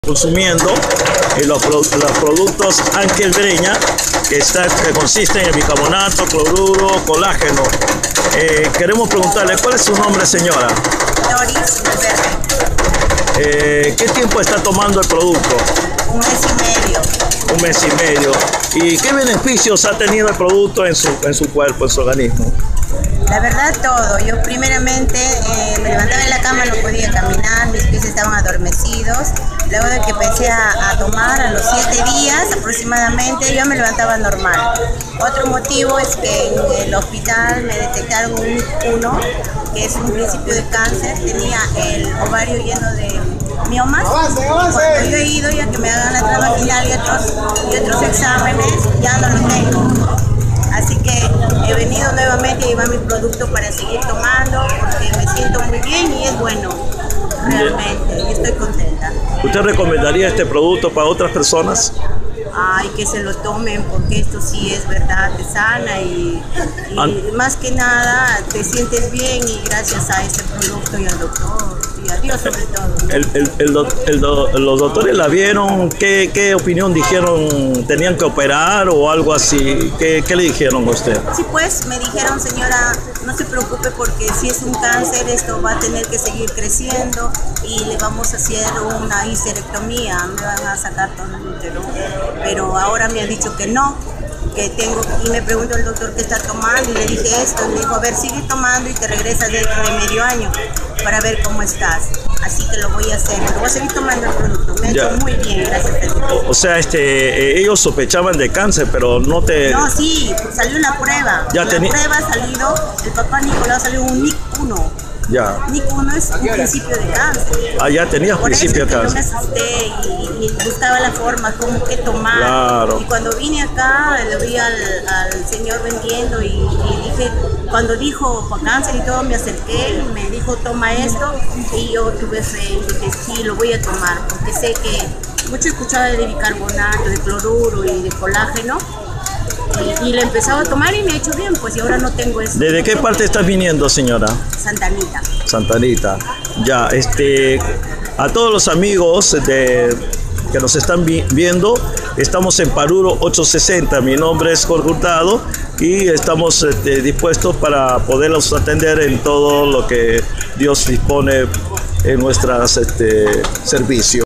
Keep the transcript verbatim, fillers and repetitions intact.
Consumiendo eh, los, los productos Ángel Breña, que, está, que consisten en bicarbonato, cloruro, colágeno. Eh, queremos preguntarle, ¿cuál es su nombre, señora? Doris Valverde. Eh, ¿Qué tiempo está tomando el producto? Un mes y medio. Un mes y medio. ¿Y qué beneficios ha tenido el producto en su, en su cuerpo, en su organismo? La verdad, todo. Yo primeramente eh, me levantaba en la cama, no podía caminar, mis pies estaban adormecidos. Luego de que empecé a, a tomar, a los siete días aproximadamente, yo me levantaba normal. Otro motivo es que en el hospital me detectaron un uno, que es un principio de cáncer. Tenía el ovario lleno de miomas. Y cuando yo he ido, ya que me hagan la trama vaginal y otros, y otros exámenes, ya no lo tengo. Así que he venido nuevamente a llevar mi producto para seguir tomando, porque me siento muy bien y es bueno, realmente, y estoy contenta. ¿Usted recomendaría este producto para otras personas? Ay, que se lo tomen, porque esto sí es verdad, te sana y, y más que nada te sientes bien, y gracias a este producto y al doctor. Y a Dios sobre todo. El, el, el, el, el, los doctores la vieron, ¿qué, qué opinión dijeron? ¿Tenían que operar o algo así? ¿Qué, qué le dijeron a usted? Sí, pues me dijeron, señora, no se preocupe, porque si es un cáncer esto va a tener que seguir creciendo y le vamos a hacer una histerectomía, me van a sacar todo el útero. Pero ahora me han dicho que no, que tengo, y me preguntó el doctor qué está tomando, y le dije esto, y me dijo, a ver, sigue tomando y te regresas dentro de medio año para ver cómo estás. Así que lo voy a hacer, pero voy a seguir tomando el producto, me ha hecho muy bien, gracias a Dios. O sea, este, ellos sospechaban de cáncer, pero no te... No, sí, salió la prueba, ya la teni... prueba ha salido, el papá Nicolás salió un N I C uno. Ya. N I C uno es un principio de cáncer. Ah, ya tenías Por principio de cáncer. Por eso yo me asusté y, y buscaba la forma, cómo que tomar. Claro. Y cuando vine acá, lo vi al, al señor vendiendo y, y dije, cuando dijo cáncer y todo, me acerqué y me dijo, toma esto. Y yo tuve fe y dije, sí, lo voy a tomar, porque sé que mucho escuchaba de bicarbonato, de cloruro y de colágeno. Y, y le empezaba a tomar y me ha hecho bien, pues, y ahora no tengo eso. ¿Desde qué parte estás viniendo, señora? Santa Anita. Santa Anita. Ya, este, a todos los amigos de, que nos están vi, viendo, estamos en Paruro ochocientos sesenta. Mi nombre es Jorge Hurtado y estamos este, dispuestos para poderlos atender en todo lo que Dios dispone en nuestros este, servicios.